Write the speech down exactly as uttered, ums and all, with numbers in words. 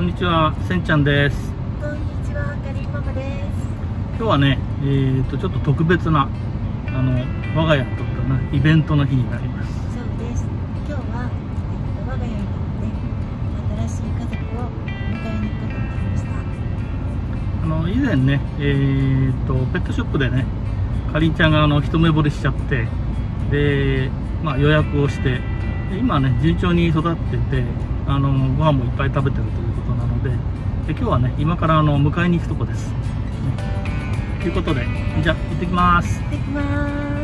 にちは、せんちゃんです。 こんにちは、かりんママです。 今日はね、えーとちょっと特別なあの我が家にとってのイベントの日になります。 そうです。今日は、えっと、我が家にとって新しい家族を迎えに行くことになりました。 あの以前ね、えーとペットショップでね、かりんちゃんがあの一目惚れしちゃって、で、まあ、予約をして、で今ね順調に育ってて、あのご飯もいっぱい食べてるということなので、で今日はね今からあの迎えに行くとこです。ということで、じゃあ行ってきます。 行ってきます。